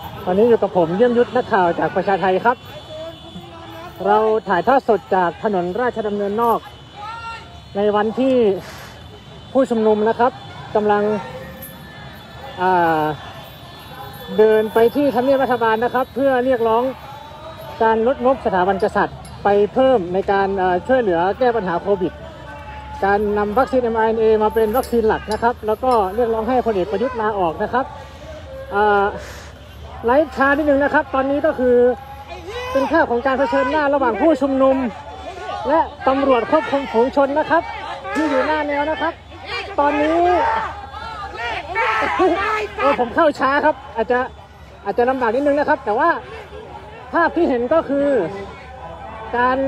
ตอนนี้อยู่กับผมเยี่ยมยุทธนักข่าวจากประชาไทยครับเราถ่ายทอดสดจากถนนราชดำเนินนอกในวันที่ผู้ชุมนุมนะครับกำลังเดินไปที่ทำเนียบรัฐบาลนะครับเพื่อเรียกร้องการลดงบสถาบันกษัตริย์ไปเพิ่มในการช่วยเหลือแก้ปัญหาโควิดการนำวัคซีน mRNA มาเป็นวัคซีนหลักนะครับแล้วก็เรียกร้องให้พลเอกประยุทธ์ลาออกนะครับไลฟ์ช้านิดนึงนะครับตอนนี้ก็คือเป็นภาพของการเผชิญหน้าระหว่างผู้ชุมนุมและตำรวจควบคุมฝูงชนนะครับที่อยู่หน้าแนวนะครับตอนนี้ผมเข้าช้าครับอาจจะลำบากนิดนึงนะครับแต่ว่าภาพที่เห็นก็คือการ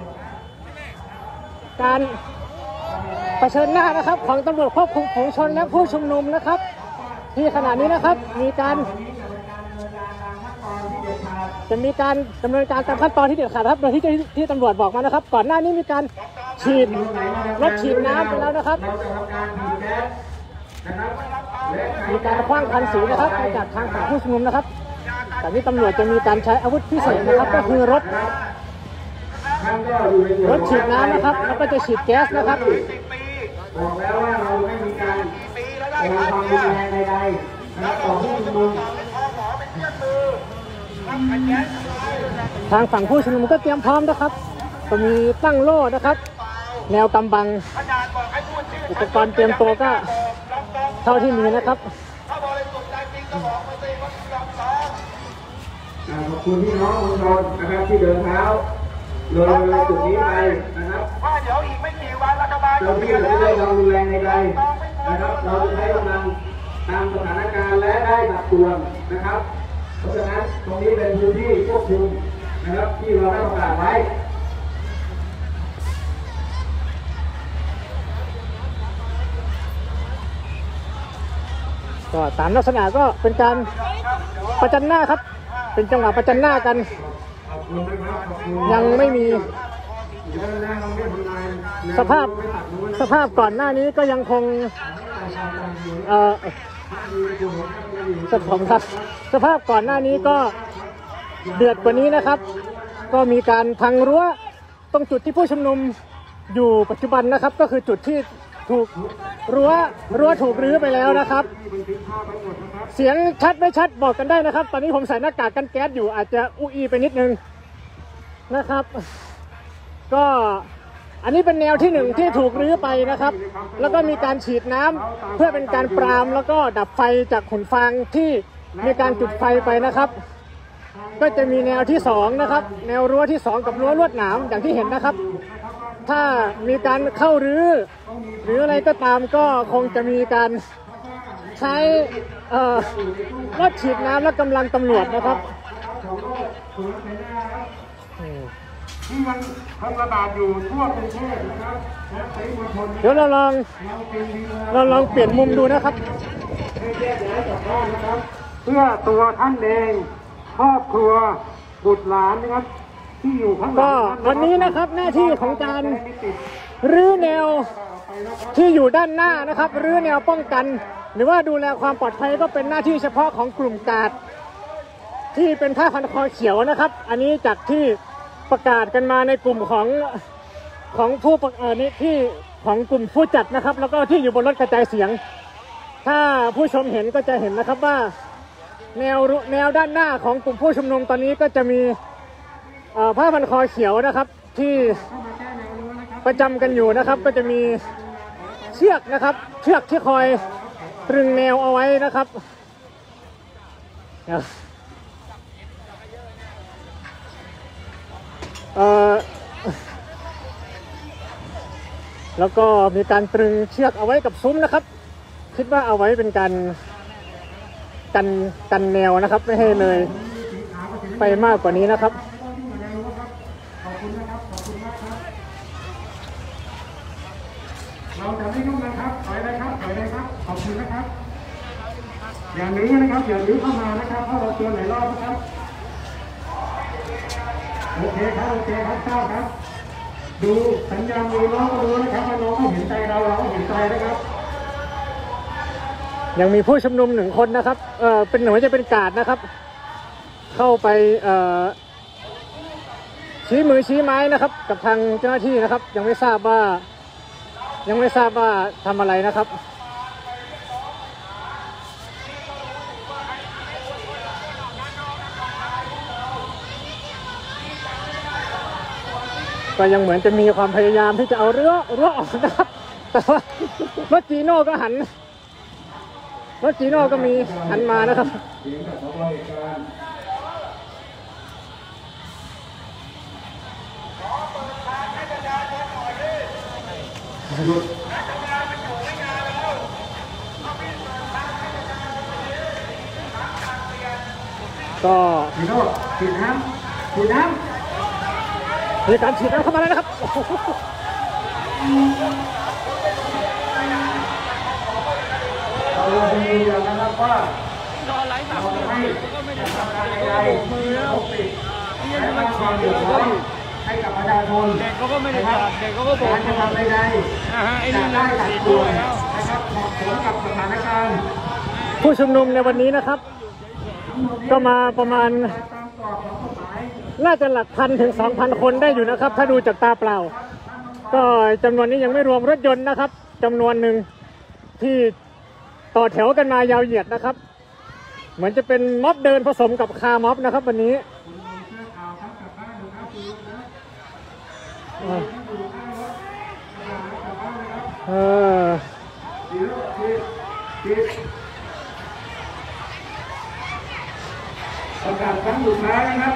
เผชิญหน้านะครับของตำรวจควบคุมฝูงชนและผู้ชุมนุมนะครับที่ขณะนี้นะครับจะมีการดำเนินการตามขั้นตอนที่เด็ดขาดครับโดยที่ตำรวจบอกมานะครับก่อนหน้านี้มีการรถฉีดน้ำไปแล้วนะครับมีการคว้างคันสีนะครับไปจากทางฝั่งผู้ชุมนุมนะครับแต่นี้ตำรวจจะมีการใช้อาวุธพิเศษนะครับก็คือรถฉีดน้ำนะครับแล้วก็จะฉีดแก๊สนะครับบอกแล้วว่าเราไม่มีการความรุนแรงใดๆนะครับต่อผู้ชุมนุมทางฝั่งผู้ชุมนุมก็เตรียมพร้อมนะครับก็มีตั้งโล่นะครับแนวกำบังอุปกรณ์เตรียมตัวก็เท่าที่มีนะครับขอบคุณพี่น้องมวลชนนะครับที่เดินเท้าเลยจุดนี้ไปนะครับว่าเดี๋ยวอีกไม่กี่วันรัฐบาลเราที่จะได้ความรุนแรงใดๆนะครับเราจะใช้กำลังตามสถานการณ์และได้ตัดตวงนะครับเพราะฉะนั้นตรงนี้เป็นพื้นที่ควบคุมนะครับที่เราได้ประกาศไว้ก็ตามลักษณะก็เป็นการประจันหน้าครับเป็นจังหวะประจันหน้ากันยังไม่มีสภาพก่อนหน้านี้ก็ยังคงสภาพก่อนหน้านี้ก็เดือดกว่านี้นะครับก็มีการพังรั้วตรงจุดที่ผู้ชุมนุมอยู่ปัจจุบันนะครับก็คือจุดที่ถูกรั้วถูกรื้อไปแล้วนะครับเสียงชัดไม่ชัดบอกกันได้นะครับตอนนี้ผมใส่หน้ากากกันแก๊สอยู่อาจจะอุ้ยไปนิดนึงนะครับก็อันนี้เป็นแนวที่1ที่ถูกรื้อไปนะครับแล้วก็มีการฉีดน้ำเพื่อเป็นการปรามแล้วก็ดับไฟจากหุ่นฟางที่มีการจุดไฟไปนะครับก็จะมีแนวที่2นะครับแนวรั้วที่2กับรั้วลวดหนามอย่างที่เห็นนะครับถ้ามีการเข้ารื้อหรืออะไรก็ตามก็คงจะมีการใช้รถฉีดน้ำและกำลังตำรวจนะครับที่มันระบาดอยู่ทั่วประเทศนะครับเดี๋ยวเราลองเปลี่ยนมุมดูนะครับเพื่อตัวท่านเองครอบครัวบุตรหลานนะครับที่อยู่ข้างหลังก็วันนี้นะครับหน้าที่ของการรื้อแนวที่อยู่ด้านหน้านะครับรื้อแนวป้องกันหรือว่าดูแลความปลอดภัยก็เป็นหน้าที่เฉพาะของกลุ่มกาดที่เป็นผ้าพันคอเขียวนะครับอันนี้จากที่ประกาศกันมาในกลุ่มของผู้ที่ของกลุ่มผู้จัดนะครับแล้วก็ที่อยู่บนรถกระจายเสียงถ้าผู้ชมเห็นก็จะเห็นนะครับว่าแนวด้านหน้าของกลุ่มผู้ชุมนุมตอนนี้ก็จะมีผ้าพันคอเขียวนะครับที่ประจำกันอยู่นะครับก็จะมีเชือกนะครับเชือกที่คอยตรึงแนวเอาไว้นะครับแล้วก็มีการตรึงเชือกเอาไว้กับซุ้มนะครับคิดว่าเอาไว้เป็นการกันแนวนะครับไม่ให้เลยไปมากกว่านี้นะครับเราจะไม่ยุ่งนะครับถอยเลยครับขอบคุณนะครับอย่างนี้นะครับอย่าลื้อเข้ามานะครับเพราะเราเตือนหลายรอบนะครับโอเคครับทราบครับดูสัญญาณมือน้องก็รู้นะครับว่าน้องไม่เห็นใจเราก็เห็นใจนะครับยังมีผู้ชุมนุม1 คนนะครับเป็นหน่วยจะเป็นกาดนะครับเข้าไปชี้มือชี้ไม้นะครับกับทางเจ้าหน้าที่นะครับยังไม่ทราบว่าทำอะไรนะครับก็ยังเหมือนจะมีความพยายามที่จะเอารั้วออกนะครับแต่ว่ารถจีโน่ก็มีหันมานะครับก็จีโน่ฉีดน้ำมีการฉีดน้ำเข้ามาแล้วนะครับเราดีอย่างนะครับว่าเราให้ทำการใดมือแล้วและสร้างความเดือดร้อนให้กับประชาชนเด็กเขาก็ไม่ได้จัดเด็กเขาก็บอกการจะทำใดๆจะได้ตัดตัวนะครับเหมาะสมกับสถานการณ์ผู้ชุมนุมในวันนี้นะครับก็มาประมาณน่าจะหลักพันถึง 2,000 คนได้อยู่นะครับถ้าดูจากตาเปล่าก็จำนวนนี้ยังไม่รวมรถยนต์นะครับจำนวนหนึ่งที่ต่อแถวกันมายาวเหยียดนะครับเหมือนจะเป็นม็อบเดินผสมกับคาร์ม็อบนะครับวันนี้ประกาศครั้งสุดท้ายนะครับ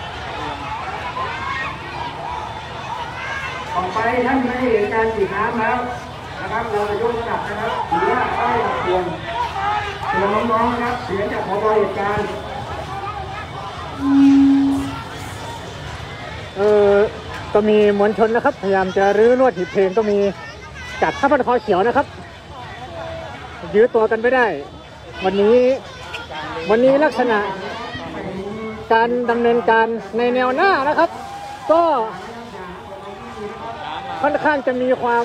ต่อไปท่านไม่เห็นการฉีดน้ำแล้วนะครับเราจะยกระดับนะครับหรือว่าป้ายตักเตือนเตือนน้องๆนะครับเสียงจากผบ.เหตุการณ์ก็มีมวลชนนะครับพยายามจะรื้อลวดหีบเพลงก็มีจัดผ้าพันคอเขียวนะครับยื้อตัวกันไม่ได้วันนี้ลักษณะการดำเนินการในแนวหน้านะครับก็ค่อนข้างจะมีความ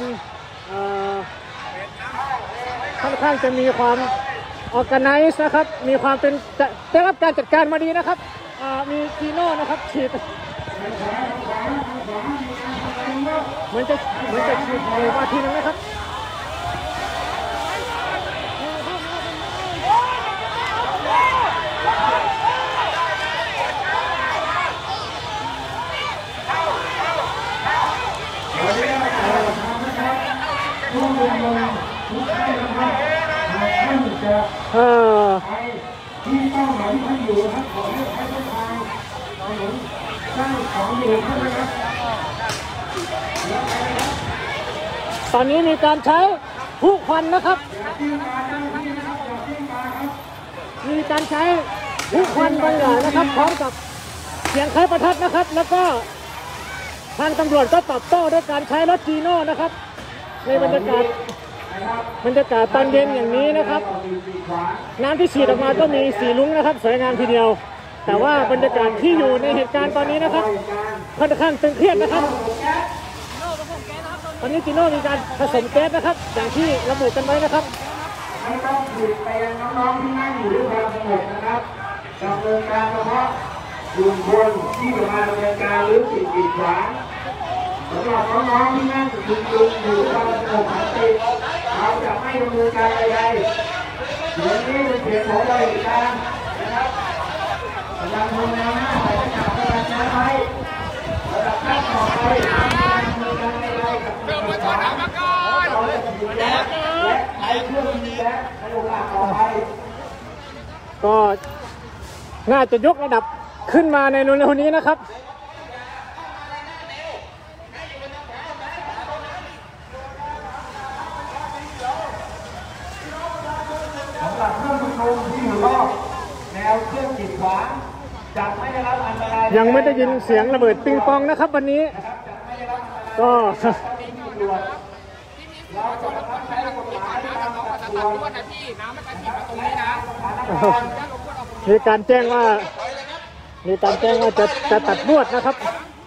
ออร์แกไนซ์นะครับมีความเป็นได้รับการจัดการมาดีนะครับมีจีโน่นะครับฉีดเหมือนจะฉีดเลยว่าทีนึงนะครับที่เป้าหมายที่ท่านอยู่นะครับขอให้ใช้เส้นทางถนนสร้างของอยู่ท่านนะครับตอนนี้มีการใช้ผู้ควันนะครับมีการใช้ผู้ควันบางอย่างนะครับพร้อมกับเสียงคล้ายประทัดนะครับแล้วก็ทางตำรวจก็ตอบโต้ด้วยการใช้รถจีโน่นะครับในบรรยากาศตอนเย็นอย่างนี้นะครับน้ำที่ฉีดออกมาก็มีสีลุ้งนะครับสวยงามทีเดียวแต่ว่าบรรยากาศที่อยู่ในเหตุการณ์ตอนนี้นะครับค่อนข้างตึงเครียดนะครับตอนนี้จีโน่มีการผสมแก๊สนะครับอย่างที่ระบุกันไว้นะครับไม่ต้องฉีดไปยังน้องๆที่นั่งอยู่ด้วยความสงบนะครับดำเนินการเฉพาะกลุ่มคนที่จะมาดำเนินการหรือสิ่งกีดขวางสำหรับน้องๆที่นั่งอยู่อยู่ความสงบสันติเราจะไม่ดำเนินการใดๆเดี๋ยวนี้เป็นเสียงของเราอีกครั้งนะครับกำลังทำงานหน้าใส่หน้ากากประชาชนระดับขั้นต่อไปดำเนินการใดๆกับผู้ชุมนุมเราจะดูแลและใช้เครื่องมือและในโอกาสต่อไปก็น่าจะยกระดับขึ้นมาในเร็วๆนี้นะครับสำหรับเครื่องชุมนุมที่อยู่รอบแนวเครื่องกีดขวางจะไม่ได้รับอันตรายยังไม่ได้ยินเสียงระเบิดปิงปองนะครับวันนี้ก็เราจะบังคับใช้กฎหมายตามสัดส่วนนะพี่น้ำไม่กระถิ่นมาตรงนี้นะมีการแจ้งว่าจะตัดลวดนะครับ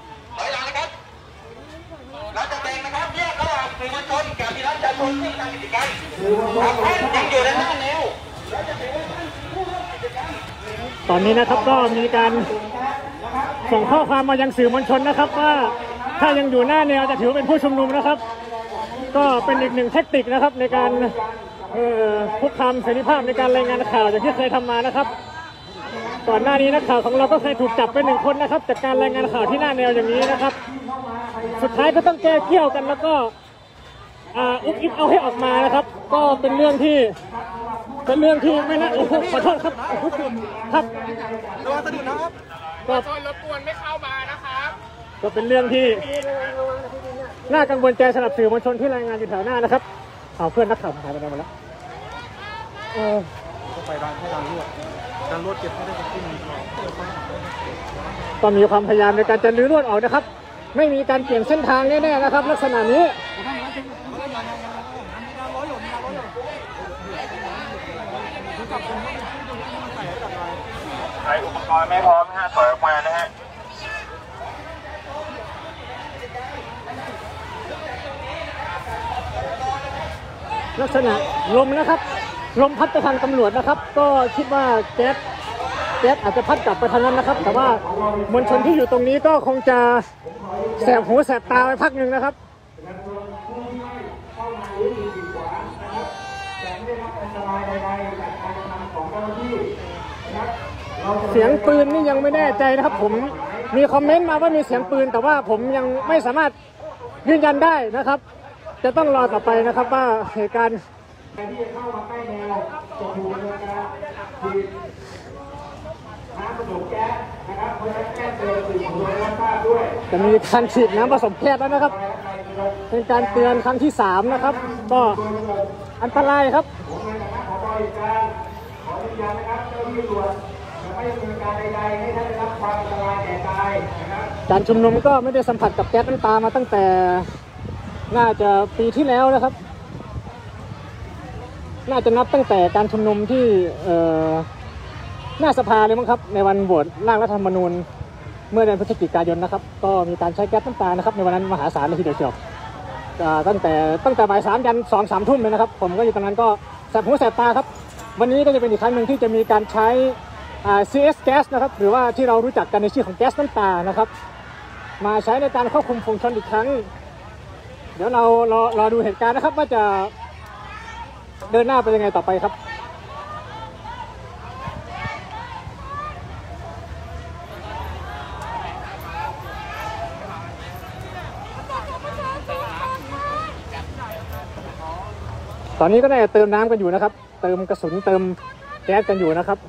เราจะแบ่งนะครับแยกระหว่างสื่อมวลชนกับพี่น้องประชาชนที่ทำกิจกรรมยังอยู่ในหน้าแนวเราจะแบ่งให้ผู้ร่วมกิจกรรมตอนนี้นะครับก็มีการส่งข้อความมายังสื่อมวลชนนะครับว่าถ้ายังอยู่หน้าแนวจะถือเป็นผู้ชุมนุมนะครับก็เป็นอีกหนึ่งเทคนิคนะครับในการคุกคามเสรีภาพในการรายงานข่าวอย่างที่เคยทำมานะครับก่อนหน้านี้นักข่าวของเราก็เคยถูกจับไป1 คนนะครับจากการรายงานข่าวที่หน้าแนวอย่างนี้นะครับสุดท้ายก็ต้องแก้เกี่ยวกันแล้วก็อุบอิบเอาให้ออกมานะครับก็เป็นเรื่องที่ไม่น่าขอโทษครับครับระวังสะดุดนะครับก็รบกวนไม่เข้ามานะครับก็เป็นเรื่องที่น่ากังวลใจสำหรับสื่อมวลชนที่รายงานอยู่แถวหน้านะครับเอาเพื่อนนักข่าวหายไปไหนหมดแล้วก็ไปดันให้ดันรวดเก็บให้ได้ที่มีก็มีความพยายามในการจะลื้อรวดออกนะครับไม่มีการเปลี่ยนเส้นทางแน่ๆนะครับลักษณะนี้ใช้อุปกรณ์ไม่พร้อมนะฮะถอยออกมานะฮะลักษณะลมนะครับลมพัดไปทางตำรวจนะครับก็คิดว่าแก๊สอาจจะพัดกลับไปทางนั้นนะครับแต่ว่ามวลชนที่อยู่ตรงนี้ก็คงจะแสบหูแสบตาไปพักหนึ่งนะครับเสียงปืนนี่ยังไม่แน่ใจนะครับผมมีคอมเมนต์มาว่ามีเสียงปืนแต่ว่าผมยังไม่สามารถยืนยันได้นะครับจะต้องรอต่อไปนะครับว่าเหตุการณ์ที่เข้ามาใกล้แนวจะถูกดำเนินการฉีดน้ำผสมแก๊สนะครับเพราะฉะนั้นแก๊สเตือนสื่อมวลชนรับทราบด้วยจะมีการฉีดน้ำผสมแก๊สแล้วนะครับเป็นการเตือนครั้งที่3นะครับก็อันตรายครับขอยืนยันนะครับเจ้าหน้าที่ตำรวจจะไม่ดำเนินการใดๆให้ท่านได้รับความอันตรายแก่กายนะครับการชุมนุมก็ไม่ได้สัมผัสกับแก๊สน้ำตามาตั้งแต่น่าจะปีที่แล้วนะครับน่าจะนับตั้งแต่การชุมนุมที่หน้าสภาเลยมั้งครับในวันโหวตร่างรัฐธรรมนูญเมื่อเดือนพฤศจิกายนนะครับก็มีการใช้แก๊สน้ำตานะครับในวันนั้นมหาศาลเลยทีเดียวเชียวตั้งแต่บ่าย3 ยัน 2-3 ทุ่มเลยนะครับผมก็อยู่ตรงนั้นก็แสบหูแสบตาครับวันนี้ก็จะเป็นอีกครั้งหนึ่งที่จะมีการใช้CS แก๊สนะครับหรือว่าที่เรารู้จักกันในชื่อของแก๊สน้ำตานะครับมาใช้ในการควบคุมฝูงชนอีกครั้งเดี๋ยวเรารอดูเหตุการณ์นะครับว่าจะเดินหน้าไปยังไงต่อไปครับตอนนี้ก็ได้เติมน้ำกันอยู่นะครับเติมกระสุนเติมแก๊สกันอยู่นะครับ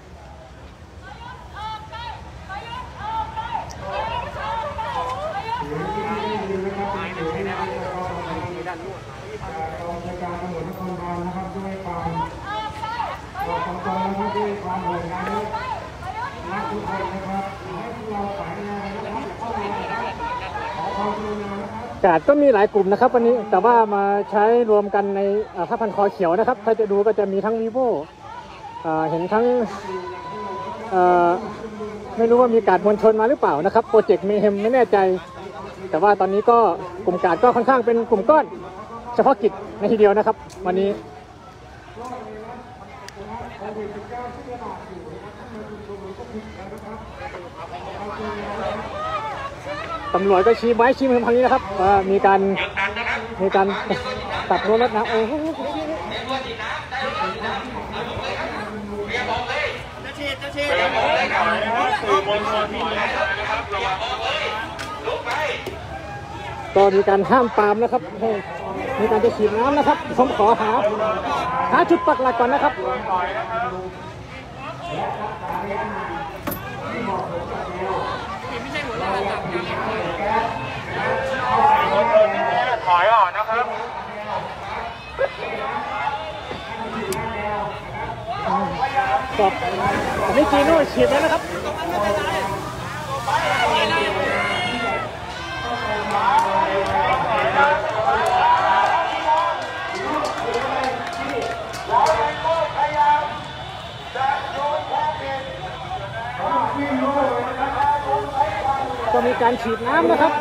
กาดก็มีหลายกลุ่มนะครับวันนี้แต่ว่ามาใช้รวมกันในผ้าพันคอเขียวนะครับถ้าจะดูก็จะมีทั้ง vivo เห็นทั้งไม่รู้ว่ามีกาดมวลชนมาหรือเปล่านะครับโปรเจกต์เมเฮมไม่แน่ใจแต่ว่าตอนนี้ก็กลุ่มกาดก็ค่อนข้างเป็นกลุ่มก้อนเฉพาะกิจในทีเดียวนะครับวันนี้ตำรวจก็ชี้ไม้ชี้มือทางนี้นะครับว่ามีการตัดรั้วรถน้ำก็มีการห้ามปรามนะครับมีการจะฉีดน้ำนะครับผมขอหาจุดปักหลักก่อนนะครับถอยออกนะครับอันนี้จีโน่ฉีดแล้วนะครับก็มีการฉีดน้ำนะครับ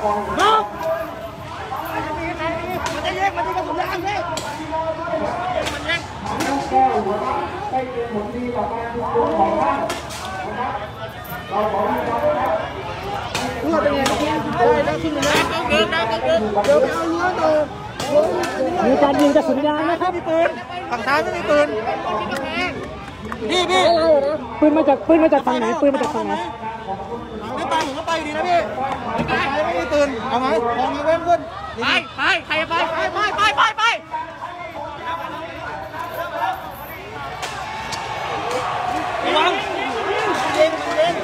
แก้หัวเราะให้เป็นผลดีต่อการชุมนุมของท่านนะครับเราขอให้ท่านนะครับมีการยิงกระสุนยางนะครับฝั่งซ้ายไม่มีปืนพี่ปืนมาจากฝั่งไหนปืนมาจากฝั่งไหนไม่ไปผมก็ไปดีนะพี่ไม่มีปืนเอาไหมลองมาเว้นขึ้นไปใครไประวังเย็น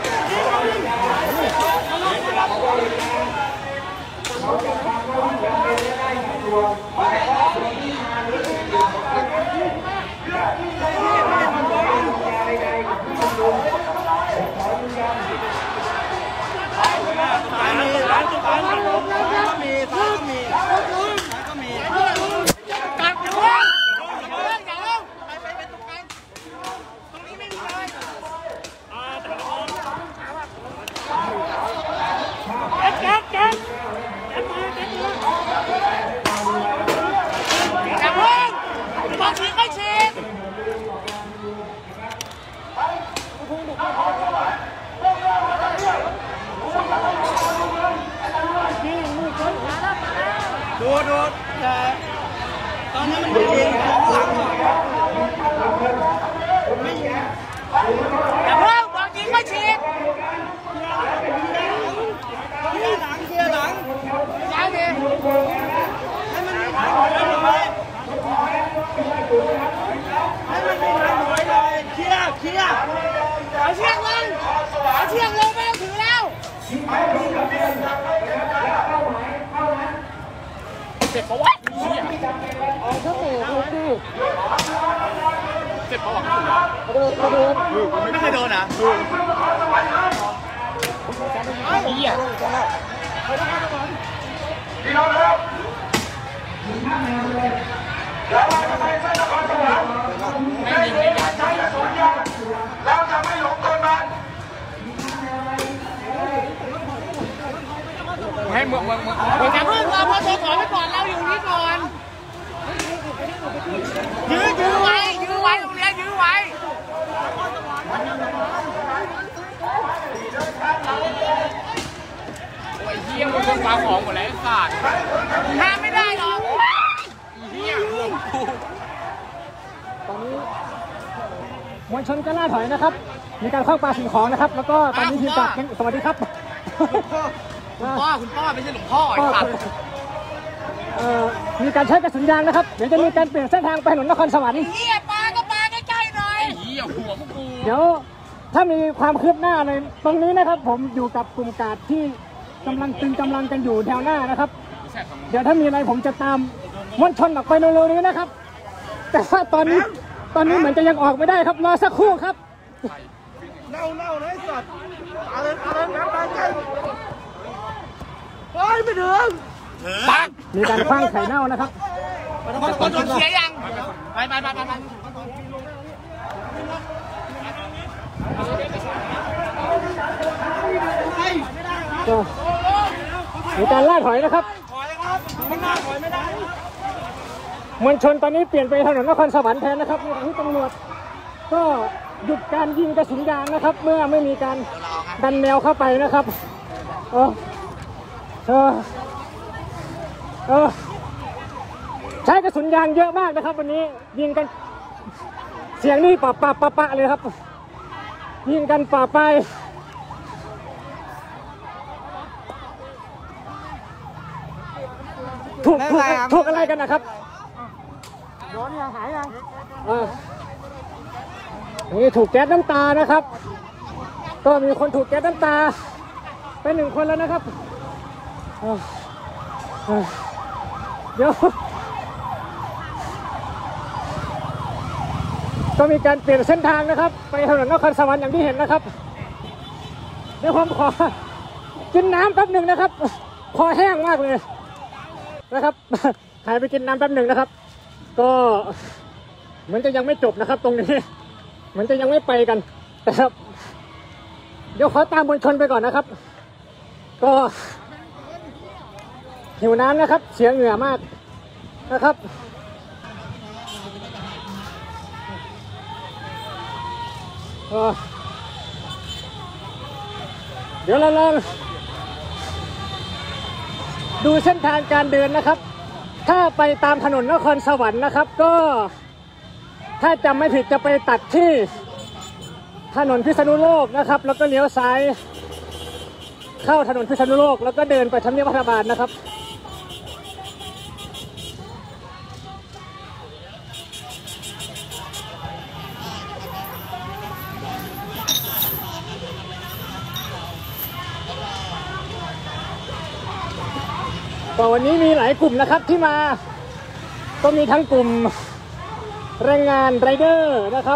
ดูตอนนี้มันยิงอย่าเพิ่งบอกยิงไม่ฉีดเคลียร์หลังย้ายดิให้มันมีทางหน่อยเลยเคลียร์เอาเชือกลงไม่ต้องถือแล้วเจ็บปะวะเจ็บปะวะไม่เคยโดนอ่ะพี่น้องครับแล้วเราจะไปเส้นนครสวรรค์ในนี้การใช้กระสุนยางเราจะไม่หลงกลมันให้เมืองอย่าเพิ่งเราพอโดนถอยไปก่อนเราอยู่นี่ก่อนยื้อไว้ตรงนี้ยื้อไว้โอ้ยเหี้ยมันเป็นปลาของหมดแล้วขาดห้ามไม่ได้หรอกเหี้ยรวมกูตอนนี้มวลชนก็ล่าถอยนะครับมีการเข้าปาสิ่งของนะครับแล้วก็ตอนนี้ทีมจัดสวัสดีครับคุณพ่อไม่ใช่หลวงพ่อไอ้สัตว์มีการใช้กระสุนยางนะครับเดี๋ยวจะมีการเปลี่ยนเส้นทางไปถนนนครสวรรค์เหี้ยปลาก็ปลาใกล้ๆหน่อยเหี้ยหัวพวกกูเดี๋ยวถ้ามีความคืบหน้าในตรงนี้นะครับผมอยู่กับกลุ่มกาดที่กำลังตึงกำลังกันอยู่แถวหน้านะครับเดี๋ยวถ้ามีอะไรผมจะตามมวลชนออกไปเร็วๆนี้นะครับแต่ว่าตอนนี้เหมือนจะยังออกไม่ได้ครับรอสักครู่ครับเน่าเลยสัตว์อะไรน้ำตาใจโอ้ยไม่ถึงมีการคว้างไข่เน่านะครับคนโดนเสียยังไปก็มีการล่าถอยนะครับมวลชนตอนนี้เปลี่ยนไปถนนนครสวรรค์แทนนะครับที่ตำรวจก็หยุดการยิงกระสุนยางนะครับเมื่อไม่มีการดันแนวเข้าไปนะครับใช้กระสุนยางเยอะมากนะครับวันนี้ยิงกันเสียงนี่ปะเลยครับยิงกันป่าไปถูกอะไรกันนะครับโดนยังหายยังนี่ถูกแก๊สน้ำตานะครับก็มีคนถูกแก๊สน้ำตาไป1 คนแล้วนะครับเดี๋ยวก็มีการเปลี่ยนเส้นทางนะครับไปถนนนครสวรรค์อย่างที่เห็นนะครับเดี๋ยวผมขอกินน้ำแป๊บหนึ่งนะครับคอแห้งมากเลยนะครับหายไปกินน้ำแป๊บหนึ่งนะครับก็เหมือนจะยังไม่จบนะครับตรงนี้เหมือนจะยังไม่ไปกันนะครับเดี๋ยวขอตามมวลชนไปก่อนนะครับก็หิวน้ำนะครับเสียเหงื่อมากนะครับเดี๋ยวเราลองดูเส้นทางการเดินนะครับถ้าไปตามถนนนครสวรรค์นะครับก็ถ้าจำไม่ผิดจะไปตัดที่ถนนพิษณุโลกนะครับแล้วก็เลี้ยวซ้ายเข้าถนนพิษณุโลกแล้วก็เดินไปทำเนียบรัฐบาลนะครับก็วันนี้มีหลายกลุ่มนะครับที่มาก็มีทั้งกลุ่มแรงงานไรเดอร์นะครับ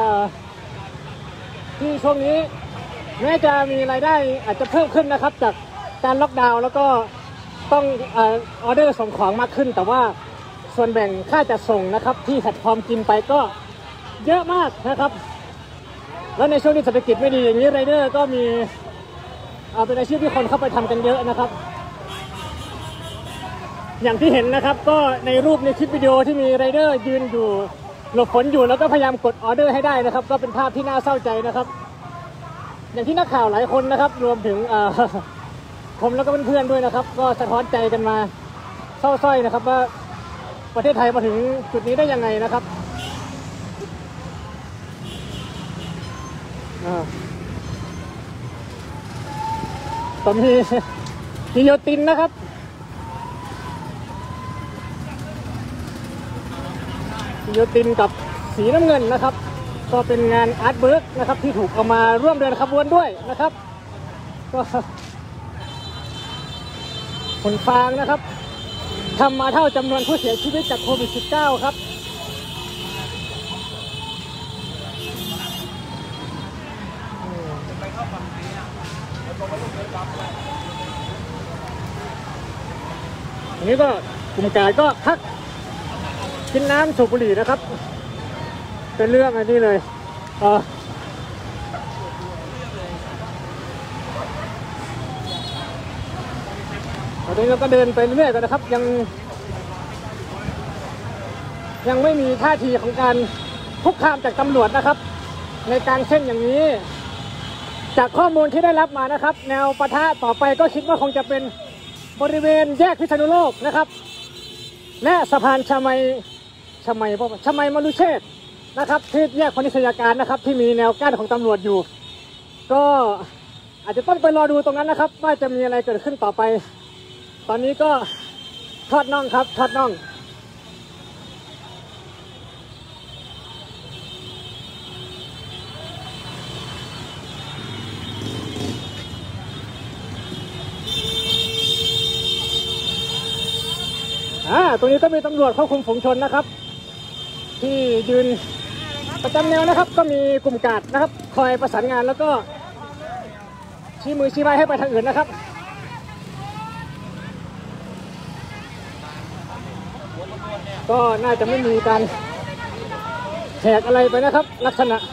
ที่ช่วงนี้แม้จะมีรายได้อาจจะเพิ่มขึ้นนะครับจากการล็อกดาวน์แล้วก็ต้องออเดอร์ส่งของมากขึ้นแต่ว่าส่วนแบ่งค่าจัดส่งนะครับที่แพลตฟอร์มกินไปก็เยอะมากนะครับแล้วในช่วงที่เศรษฐกิจไม่ดีอย่างนี้ไรเดอร์ก็มีเป็นอาชีพที่คนเข้าไปทำกันเยอะนะครับอย่างที่เห็นนะครับก็ในรูปในคลิปวิดีโอที่มีไรเดอร์ยืนอยู่หลบฝนอยู่แล้วก็พยายามกดออเดอร์ให้ได้นะครับก็เป็นภาพที่น่าเศร้าใจนะครับอย่างที่นักข่าวหลายคนนะครับรวมถึงผมแล้วก็เพื่อนๆด้วยนะครับก็สะท้อนใจกันมาเศร้าส้อยนะครับว่าประเทศไทยมาถึงจุดนี้ได้ยังไงนะครับก็มีกิโยตินนะครับกิโยตินกับสีน้ำเงินนะครับก็เป็นงานอาร์ตเวิร์กนะครับที่ถูกเอามาร่วมเดินขบวนด้วยนะครับก็หุ่นฟางนะครับทำมาเท่าจำนวนผู้เสียชีวิตจากโควิด -19 ครับอันนี้ก็กลุ่มกาดก็พักกินน้ำสูบบุหรี่นะครับเป็นเรื่องอันนี้เลยตอนนี้เราก็เดินไปเรื่อยๆกันนะครับยังไม่มีท่าทีของการคุกคามจากตำรวจนะครับในการเส้นอย่างนี้จากข้อมูลที่ได้รับมานะครับแนวปะทะต่อไปก็คิดว่าคงจะเป็นบริเวณแยกพิษณุโลกนะครับและสะพานชมัยมรุเชษฐ์นะครับที่แยกพนิชยาการนะครับที่มีแนวกั้นของตำรวจอยู่ก็อาจจะต้องไปรอดูตรงนั้นนะครับว่าจะมีอะไรเกิดขึ้นต่อไปตอนนี้ก็ทอดน่องครับทอดน่องตรงนี้ก็มีตำรวจควบคุมฝูงชนนะครับที่ยืนประจำแนวนะครับก็มีกลุ่มกาดนะครับคอยประสานงานแล้วก็ชี้มือชี้ไม้ให้ไปทางอื่นนะครับก็น่าจะไม่มีการแหกอะไรไปนะครับลักษณะ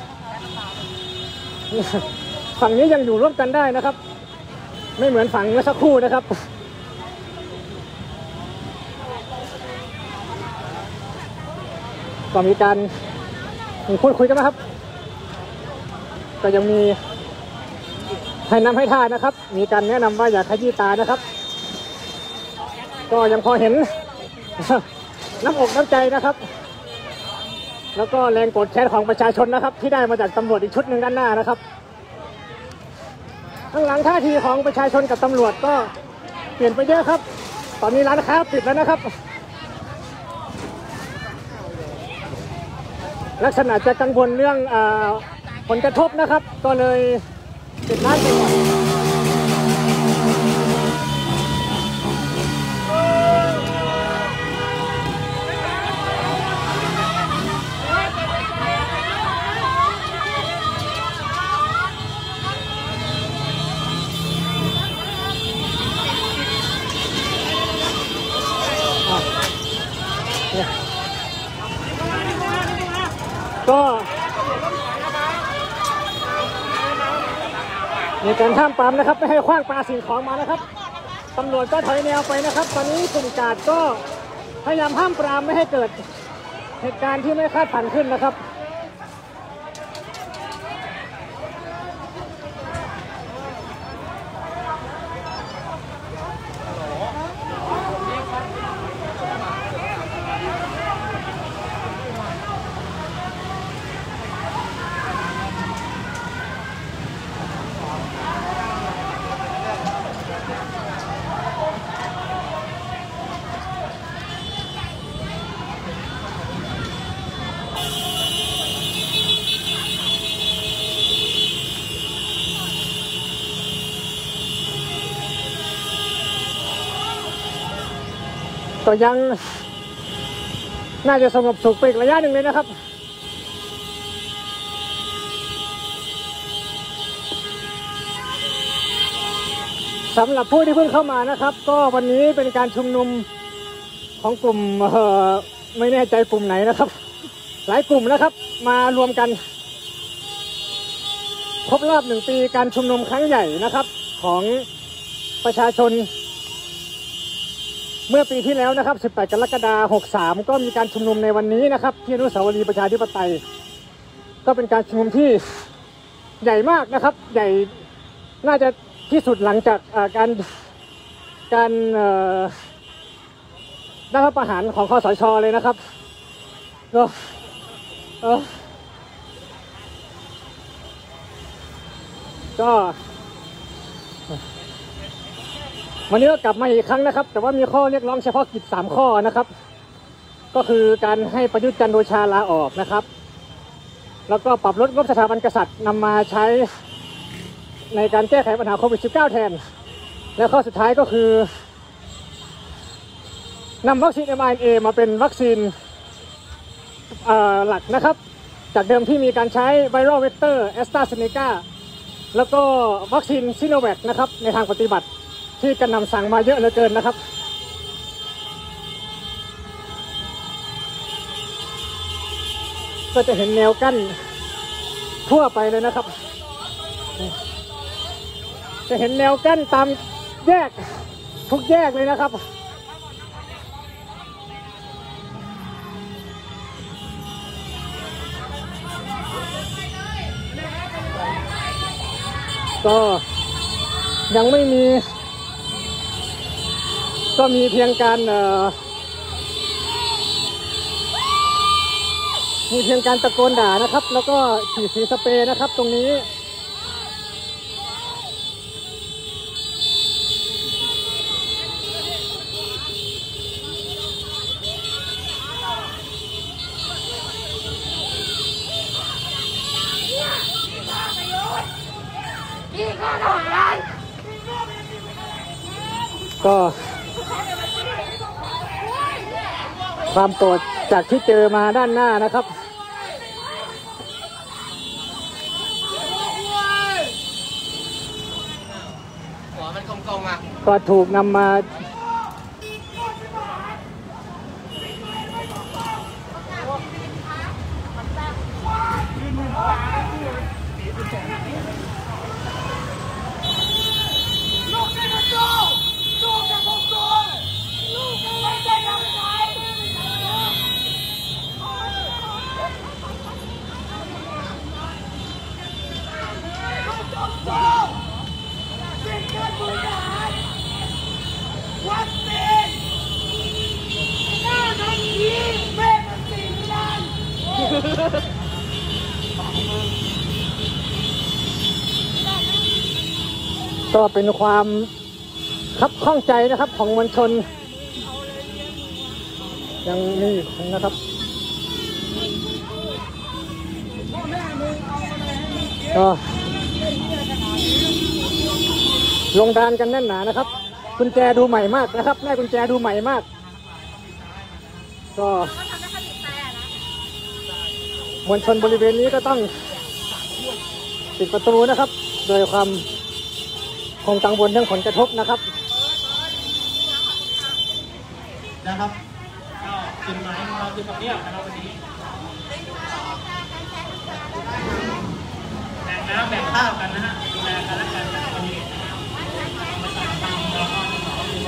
ฝั่งนี้ยังอยู่ร่วมกันได้นะครับไม่เหมือนฝั่งเมื่อสักครู่นะครับก็มีการพูดคุยกันนะครับก็ยังมีให้นำให้ท่านะครับมีการแนะนำว่าอย่าขยี้ตานะครับก็ยังพอเห็นน้ำอกน้ำใจนะครับแล้วก็แรงกดแค้นของประชาชนนะครับที่ได้มาจากตำรวจอีกชุดหนึ่งด้านหน้านะครับข้างหลังท่าทีของประชาชนกับตำรวจก็เปลี่ยนไปเยอะครับตอนนี้ร้านค้าปิดแล้วนะครับลักษณะจะกังวลเรื่องผลกระทบนะครับก็เลยปิดร้านไปก่อนก็มีการห้ามปรามนะครับไม่ให้ขว้างปาสิ่งของมานะครับตำรวจก็ถอยแนวไปนะครับตอนนี้กลุ่มกาดก็พยายามห้ามปรามไม่ให้เกิดเหตุการณ์ที่ไม่คาดฝันขึ้นนะครับก็ยังน่าจะสงบสุขไปอีกระยะหนึ่งเลยนะครับสำหรับผู้ที่เพิ่งเข้ามานะครับก็วันนี้เป็นการชุมนุมของกลุ่มไม่แน่ใจกลุ่มไหนนะครับหลายกลุ่มนะครับมารวมกันครบรอบ1 ปีการชุมนุมครั้งใหญ่นะครับของประชาชนเมื่อปีที่แล้วนะครับ18 กรกฎาคม 63ก็มีการชุมนุมในวันนี้นะครับที่อนุสาวรีย์ประชาธิปไตยก็เป็นการชุมนุมที่ใหญ่มากนะครับใหญ่น่าจะที่สุดหลังจากการรัฐประหารของคสช.เลยนะครับก็วันนี้ก็กลับมาอีกครั้งนะครับแต่ว่ามีข้อเรียกร้องเฉพาะกิจ3 ข้อนะครับก็คือการให้ประยุทธ์จันทร์โอชาลาออกนะครับแล้วก็ปรับลดงบสถาบันกษัตริย์นำมาใช้ในการแก้ไขปัญหาโควิด -19 แทนและข้อสุดท้ายก็คือนำวัคซีน mRNA มาเป็นวัคซีนหลักนะครับจากเดิมที่มีการใช้ไวรัลเวกเตอร์แอสตราเซเนกาแล้วก็วัคซีนซิโนแวคนะครับในทางปฏิบัติที่กระหน่ำสั่งมาเยอะเหลือเกินนะครับก็จะเห็นแนวกั้นทั่วไปเลยนะครับจะเห็นแนวกั้นตามแยกทุกแยกเลยนะครับก็ยังไม่มีก็มีเพียงการตะโกนด่านะครับแล้วก็ฉีดสีสเปรย์นะครับตรงนี้ก็ความโกรธจากที่เจอมาด้านหน้านะครับหัวมันกลมๆอ่ะก็ถูกนำมาก็เป็นความคับข้องใจนะครับของมวลชนยังมีนะครับก็ลงดานกันแน่นหนานะครับกุญแจดูใหม่มากนะครับแม่กุญแจดูใหม่มากก็มวลชนบริเวณนี้ก็ต้องปิดประตูนะครับโดยความคงกังวลเรื่องผลกระทบนะครับก็จุดหมายของเราคือตรงนี้นะครับวันนี้แบ่งน้ำแบ่งข้าวกันนะฮะดูแลกันและกันวันนี้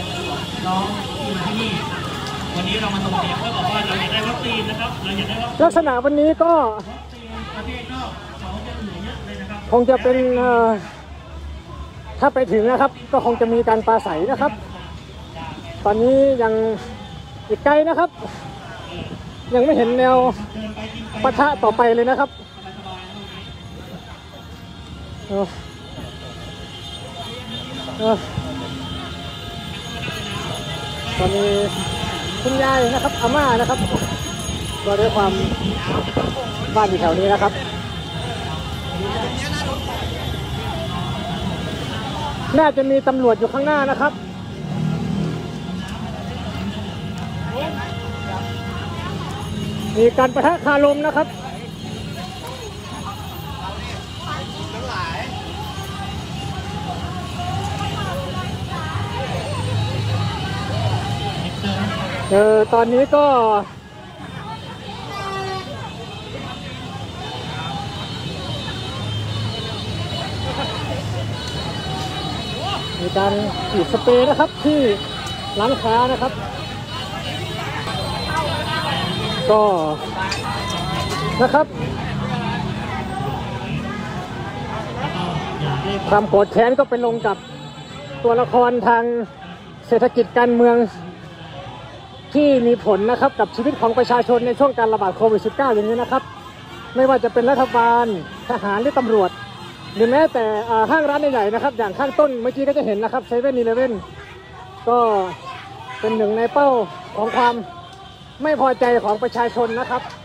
น้องที่มาที่นี่วันนี้เรามาส่งเสียงเพื่อบอกว่าเราอยากได้วัคซีนนะครับเราอยากได้วัคซีนลักษณะวันนี้ก็ประเทศนอกเขาจะเหลือเยอะเลยนะครับคงจะเป็นถ้าไปถึงนะครับก็คงจะมีการปราศัยนะครับ ตอนนี้ยังอีกไกลนะครับ ยังไม่เห็นแนวปะทะต่อไปเลยนะครับตอนนี้คุณยายนะครับอาม่านะครับก็ด้วยความบ้านอยู่แถวนี้นะครับน่าจะมีตำรวจอยู่ข้างหน้านะครับมีการปะทะคารมนะครับตอนนี้ก็มีการฉีดสเปรย์นะครับที่ร้านค้านะครับก็นะครับความโกรธแค้นก็ไปลงกับตัวละครทางเศรษฐกิจการเมืองที่มีผลนะครับกับชีวิตของประชาชนในช่วงการระบาดโควิด -19 อย่างนี้นะครับไม่ว่าจะเป็นรัฐบาลทหารหรือตำรวจหรือแม้แต่ห้างร้านใหญ่ๆนะครับอย่างข้างต้นเมื่อกี้ก็จะเห็นนะครับ7-Eleven ก็เป็นหนึ่งในเป้าของความไม่พอใจของประชาชนนะครับ